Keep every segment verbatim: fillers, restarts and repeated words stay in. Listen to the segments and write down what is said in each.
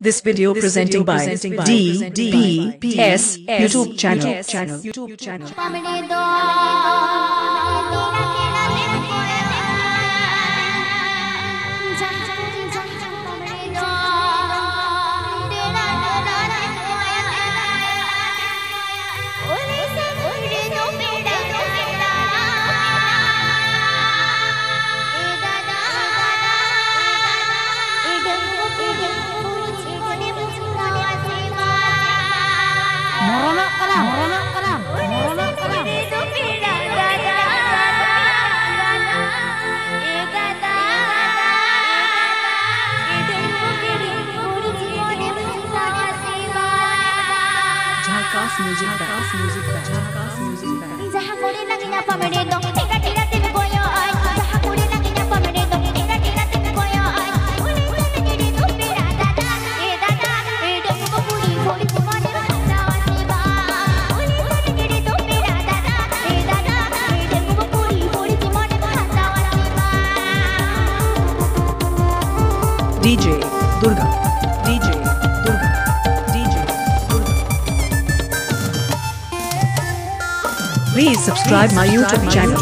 This video This presenting video by presenting by D B D S B YouTube channel. S channel. YouTube channel. Moronok kalam, moronok kalam, moronok kalam. Jharkhas music band. Music band. Jharkhas music band. D J Durga, D J Durga, D J Durga. Please subscribe my YouTube channel.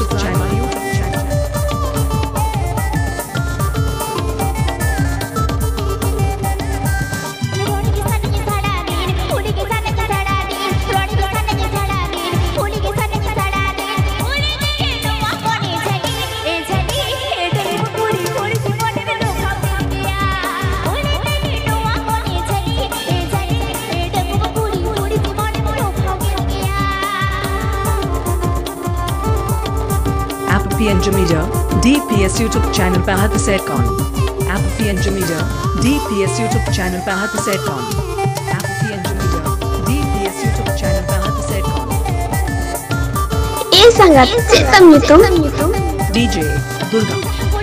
P N Media, D P S YouTube channel पे हाथ से कौन? App P N Media, D P S YouTube channel पे हाथ से कौन? App P N Media, D P S YouTube channel पे हाथ से कौन? ए संगत चित्तम युतुम D J Durga.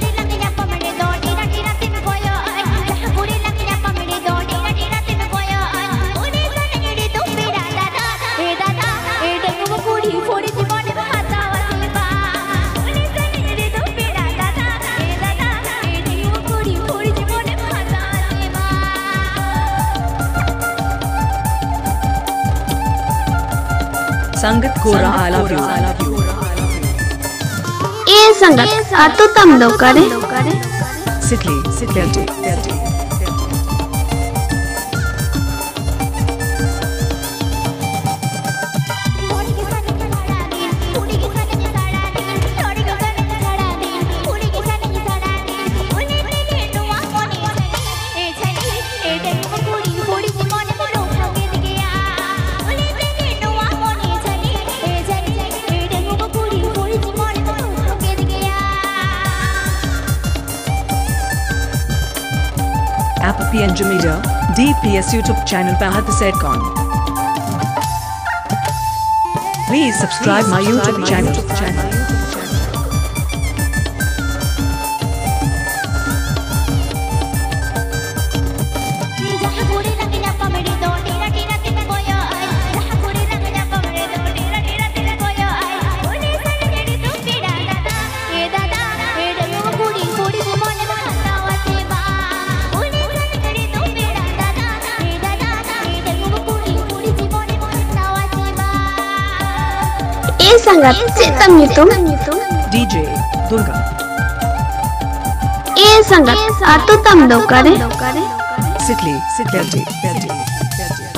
संगत गोरा I love you. ए संगत आतो तम दो करे Sitley, Sitley, Sitley. App P N Media, D P S YouTube channel पे हाथ से कौन? Please subscribe my YouTube channel. ए संगत चित्तम युतुम D J Durga. ए संगत आतो तम दो करे Sitley, Sitley, Sitley, Sitley.